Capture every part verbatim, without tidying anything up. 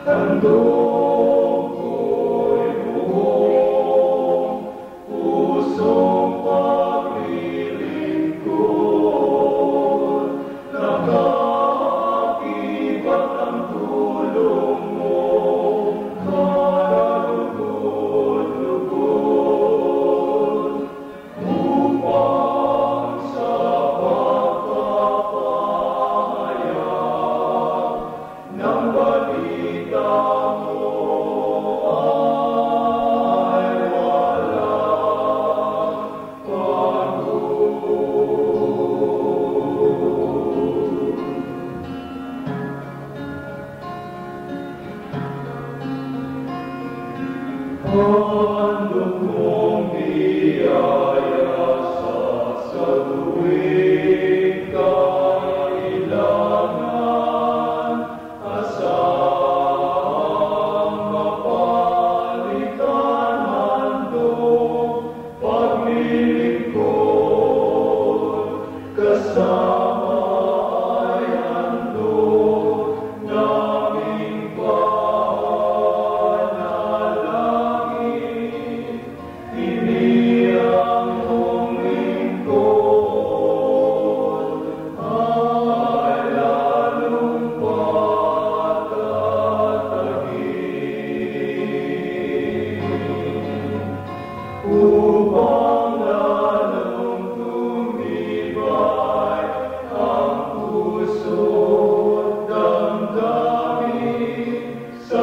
Handog-ko'y buong pusong paglilingkod, nakaakibat ang tulong mo, kalugod-lugod, upang sa pagpapahayag ng balita mo ay walang pagod. Handog mong biyaya sa sa tuwing kailangan, asang mapalitan handog-paglilingkod, kasama ay handog naming panalangin. Iniyang mong lingkod ay lalong patatagin, upang lalong tumibay ang puso't damdamin sa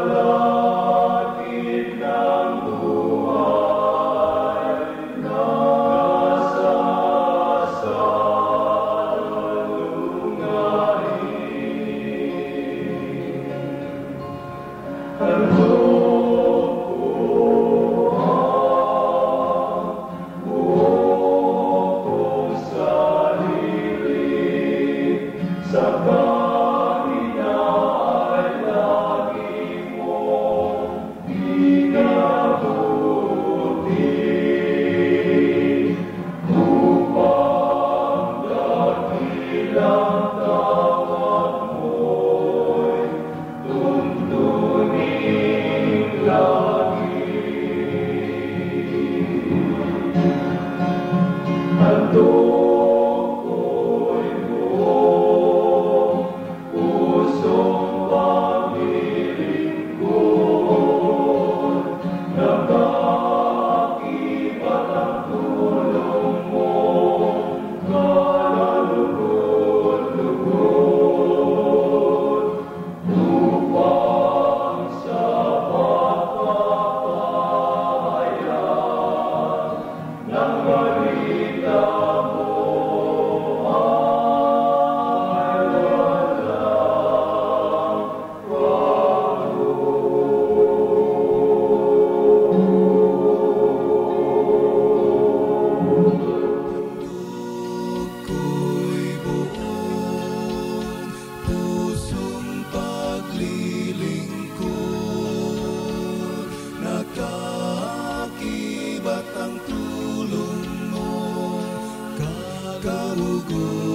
balakid ng buhay na nasasalungain. Handog ko ang buong kong sarili, sa kanina ay lagi mong minabuti, upang dakilang tawag mo'y tuntunin lagi. Handog ko'y buong pusong paglilingkod, nakaakibat ang tulong mo, kalalugod-lugod, upang sa pagpapahayag ng balita mo ay walang pagod. Ko'y buong pusong paglilingkod, nakaakibat ang tulong mo, kalugod.